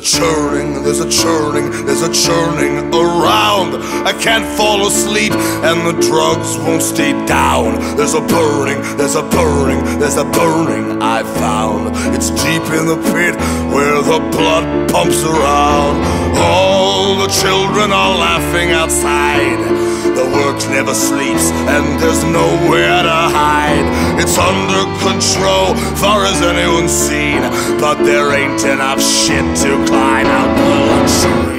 churning, there's a churning, there's a churning around. I can't fall asleep and the drugs won't stay down. There's a burning, there's a burning, there's a burning I found. It's deep in the pit where the blood pumps around. All the children are laughing outside. The work never sleeps and there's nowhere to hide. It's under control, far as anyone's seen, but there ain't enough shit to climb out the luxury.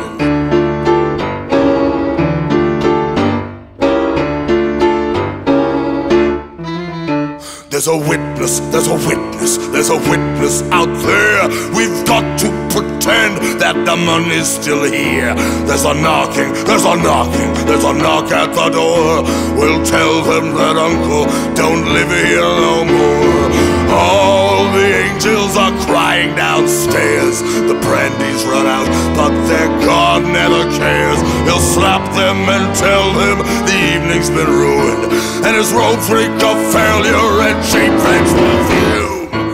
There's a witness, there's a witness, there's a witness out there. We've got to pretend that the money's still here. There's a knocking, there's a knocking, there's a knock at the door. We'll tell them that Uncle don't live here no more. All the angels are crying downstairs. The brandy's run out, but their God never cares. He'll slap them and tell them the evening's been ruined, and his rope's reek of failure and cheap things perfume.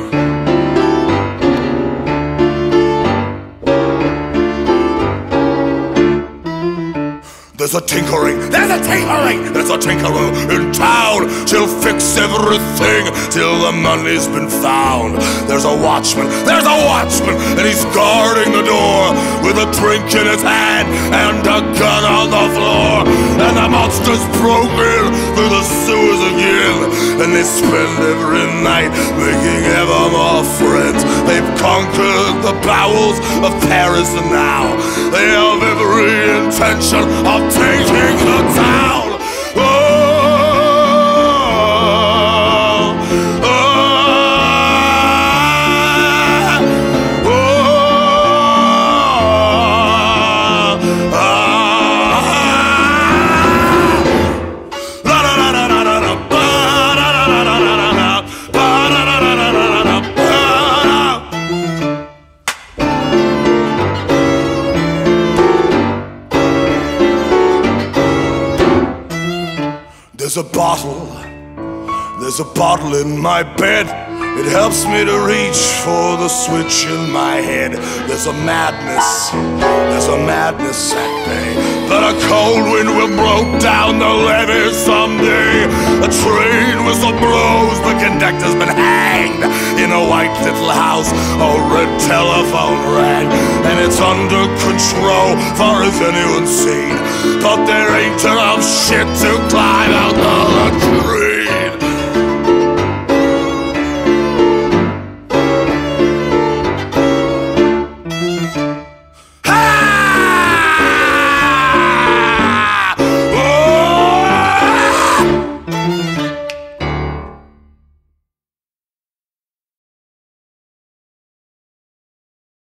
There's a tinkering, there's a tinkering, there's a tinkerer in town. She'll fix everything till the money's been found. There's a watchman, and he's guarding the door with a drink in his hand and a gun on the floor. And the monsters broke in through the sewers again, and they spend every night making ever more friends. They've conquered the bowels of Paris, and now they have every intention of taking the town. There's a bottle in my bed. It helps me to reach for the switch in my head. There's a madness at bay, but a cold wind will blow down the levee someday. A train whistle blows, the conductor's been hanged. In a white little house, a red telephone rang, and it's under control, far as anyone's seen. But there ain't enough shit to climb